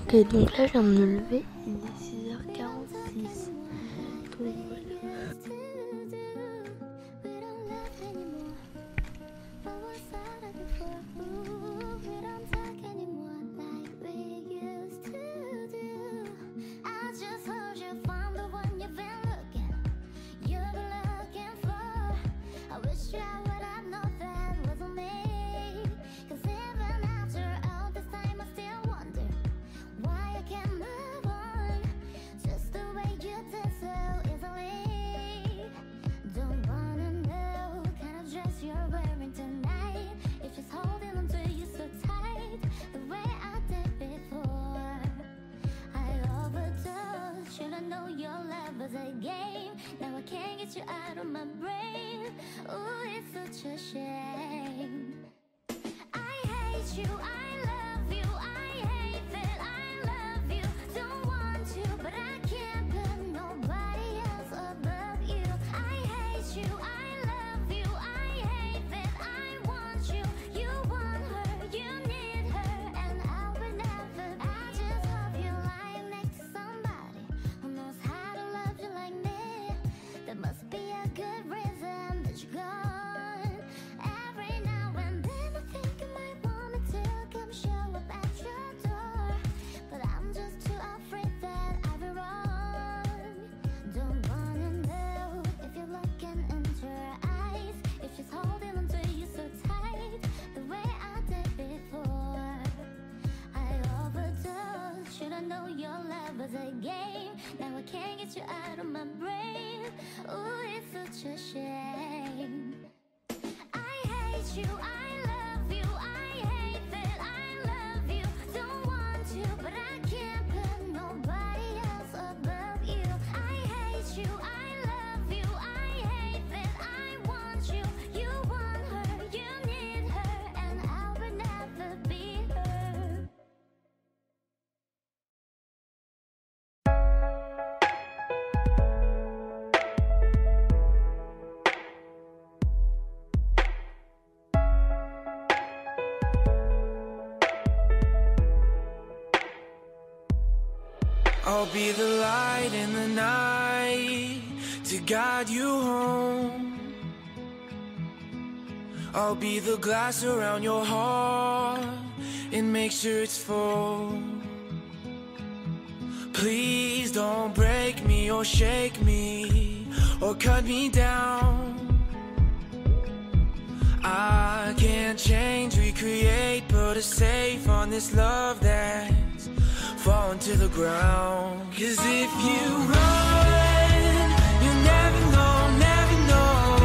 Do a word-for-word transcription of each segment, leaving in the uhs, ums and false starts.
Ok, donc là je viens de me lever, il est six heures quarante-six. Donc voilà. A game. Now I can't get you out of my brain. Ooh, it's such a shame. I hate you, I love you, I hate that I love you. Don't want to, but I can't put nobody else above you. I hate you, I love you, I hate that I want you. You want her, you need her, and I would never. I just hope you're lying next to somebody who knows how to love you like me. There must be a good reason that you're gone. Every now and then I think you might want me to come show up at your door, but I'm just too afraid that I'll be wrong. Don't wanna know if you're looking into her eyes, if she's holding onto you so tight, the way I did before. I overdosed, should've known your love was a game. Now I can't get you out of my brain. Ooh, it's such a shame. I hate you, I love you, I hate that I love you. Don't want to, but I can't put nobody else above you. I hate you, I love you, I hate that I want you. You want her, you need her, and I would never be her. I'll be the light in the night to guide you home. I'll be the glass around your heart and make sure it's full. Please don't break me or shake me or cut me down. I can't change, recreate, put a safe on this love that's falling to the ground. Cause if you run, you never know, never know.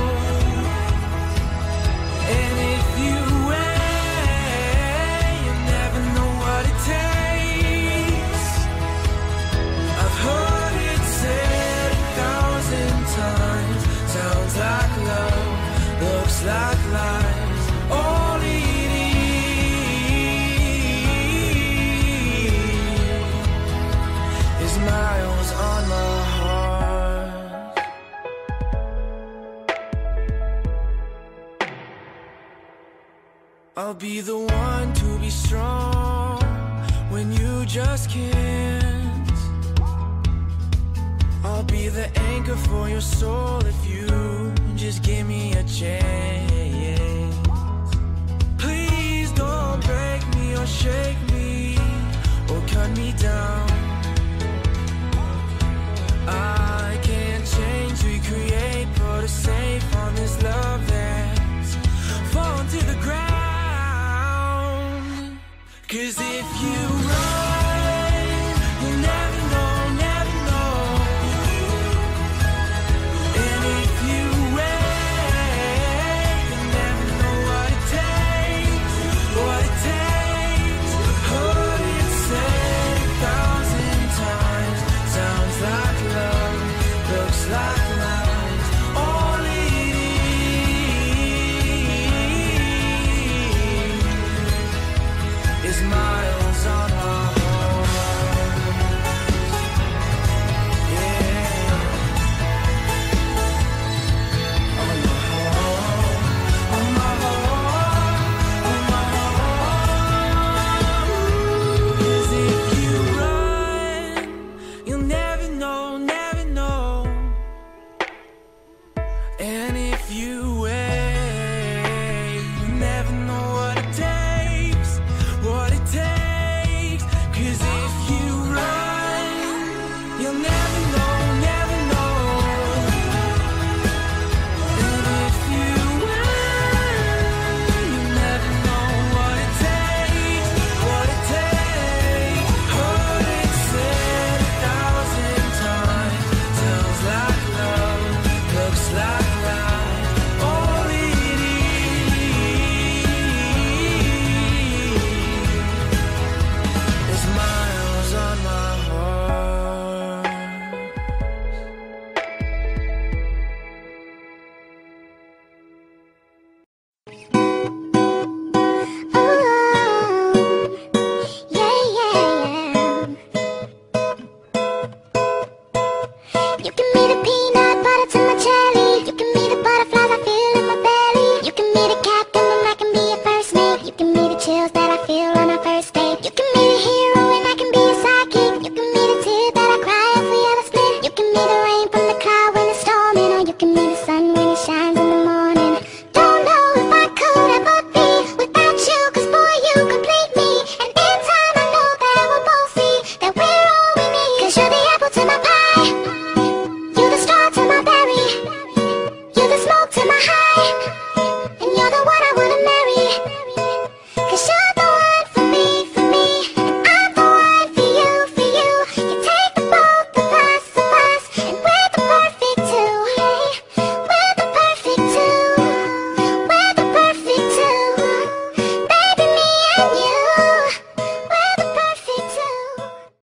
And if you wait, you never know what it takes. I've heard it said a thousand times. Sounds like love, looks like lies. All it is miles on my heart. I'll be the one to be strong when you just can't. I'll be the anchor for your soul if you just give me a chance. Please don't break me or shake me or cut me down. I can't change, recreate, put a safe on this love that's fallen to the ground. Cause if you run, you'll never know, never know. And if you wait, you'll never know what it takes, what it takes. Heard it said a thousand times. Sounds like love, looks like lies. All it is is miles on my heart.